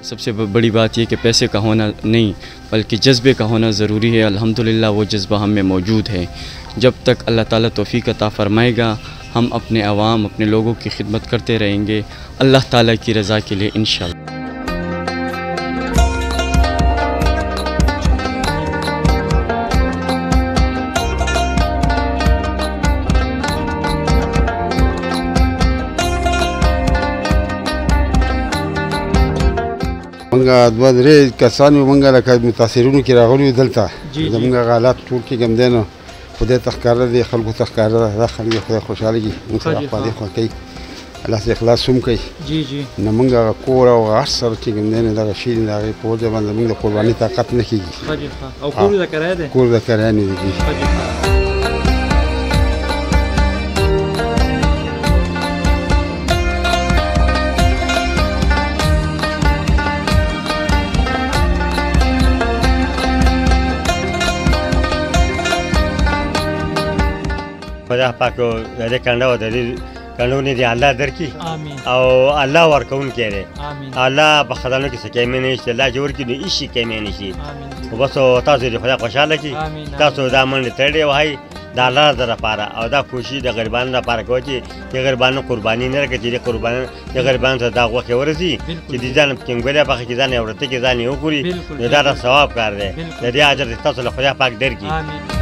सबसे बड़ी बात यह कि पैसे का होना नहीं बल्कि जज्बे का होना ज़रूरी है। अल्हम्दुलिल्लाह वो जज्बा हम में मौजूद है। जब तक अल्लाह ताला तौफ़ीक अता फ़रमाएगा हम अपने अवाम अपने लोगों की खिदमत करते रहेंगे अल्लाह ताला की रज़ा के लिए इंशाअल्लाह। منګه دوه درې کسان منګه لکه متاثرونو کې راغلي دلته زموږ حالات ټول کې کم دی نو خدای ته ښکاره دی خلکو ته ښکاره ده دا خلک خدای خوشحاله کړي موږ سره خپلې خوا کوي الله سره اخلاص هم کوي نو موږ هغه کور او هغه هر څه چې کوم دی نو دغه شي د هغې په وجه باندې موږ د قرباني طاقت نه کېږي او کور د کرایه دی کور د کرایه نه دی خدا پاک دې کنده او دې قانون دې الله درکې او الله ورکون کړي الله په خدانو کې څه کېمه نشته الله جوړ کړي هیڅ شي کېمه نشي بس تاسو دې خدا خوشاله کړي تاسو دا منډه تړي وای د الله لپاره او دا کوشش د غریبانو لپاره کوي چې غریبانو قرباني نه کړي چې قرباني د غریبانو ته دا غوښه ورسي چې دې ځان څنګه په کې ځان اورته کې ځان یو ګوري دا ثواب کار دی د دې اجر تاسو له خدا پاک درکې